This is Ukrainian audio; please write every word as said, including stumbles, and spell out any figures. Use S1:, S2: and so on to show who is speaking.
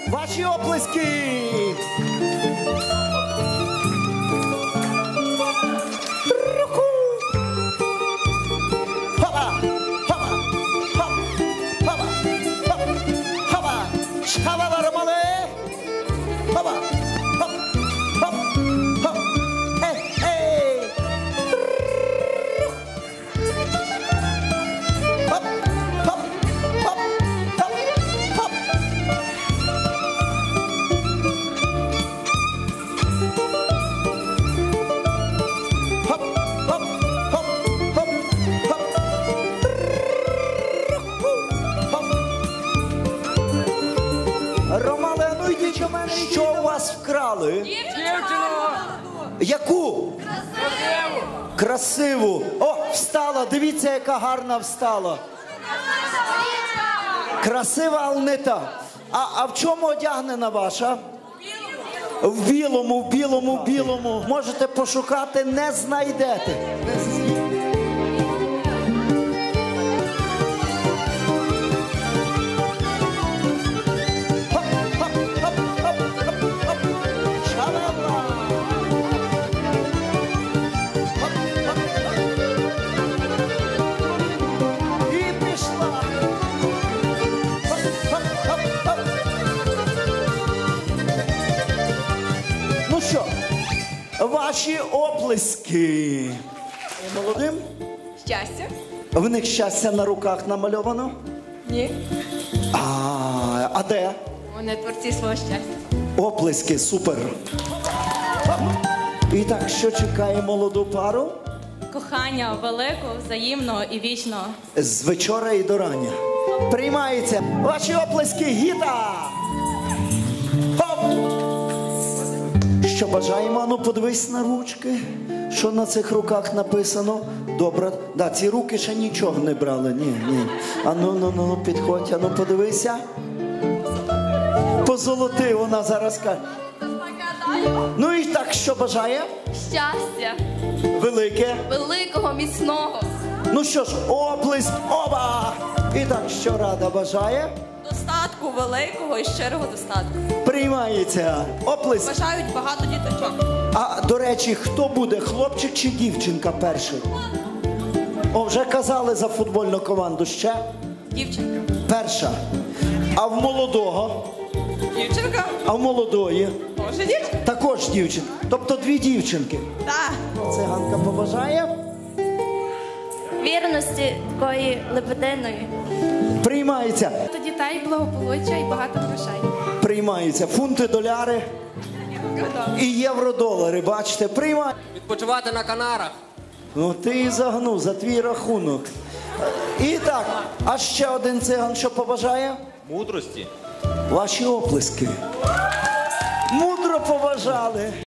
S1: Ваші оплески! Руку! Хопа! Хопа! Хоп! Хопа! Хоп! Хопа! Шхавала ромале! Хопа! Хоп! Хоп! Хоп! Ей! Ей! Хоп! Хоп! Хоп! Хоп! Хоп! Хоп, хоп, хоп, хоп, хоп. Хоп. Ромале, ну йдіть до мене. Що у вас вкрали?
S2: Дівчину!
S1: Яку?
S2: Красиву!
S1: Красиву. О, встала. Дивіться, яка гарна встала. Красива, але не та. А, а в чому одягнена ваша? В білому, в білому, в білому. Можете пошукати, не знайдете. Хоп, хоп, хоп, хоп, хоп, хоп. Шалала. Хоп, хоп, хоп. І пішла. Хоп, хоп, хоп, хоп. Ну що, ваші оплески. Молодим?
S2: Щастя?
S1: В них щастя на руках намальовано?
S2: Ні.
S1: А, а де?
S2: Вони творці свого щастя.
S1: Оплески, супер. Хоп. І так, що чекає молоду пару?
S2: Кохання великого, взаємного і вічного.
S1: З вечора і до рання. Приймається. Ваші оплески, гіта! Хоп! Що бажаємо? Ну, подивись на ручки. Що на цих руках написано? Добре. Да, ці руки ще нічого не брали. Ні, ні. А ну, ну, ну, підходь, а ну подивися. Позолоти, вона зараз каже. Ну і так, що бажає?
S2: Щастя
S1: Велике.
S2: великого, міцного.
S1: Ну що ж, оплеск, оба! І так, що рада бажає?
S2: Достатку великого і щирого достатку.
S1: Приймається. Оплеск.
S2: Бажають багато діточок.
S1: А, до речі, хто буде, хлопчик чи дівчинка перший? О, вже казали за футбольну команду. Ще?
S2: Дівчинка.
S1: Перша. А в молодого?
S2: Дівчинка?
S1: А в молодої?
S2: Може дівчинка?
S1: Також дівчинка. Тобто дві дівчинки.
S2: Так.
S1: Циганка побажає?
S3: Вірності такої лебединої.
S1: Приймається.
S3: До дітей благополуччя і багато грошей.
S1: Приймається. Фунти, доляри і євро-долари. Бачите, приймає.
S4: Відпочивати на Канарах.
S1: Ну ти і загнув за твій рахунок. І так, а ще один циган, що побажає?
S4: Мудрості.
S1: Ваші оплески. Мудро побажали.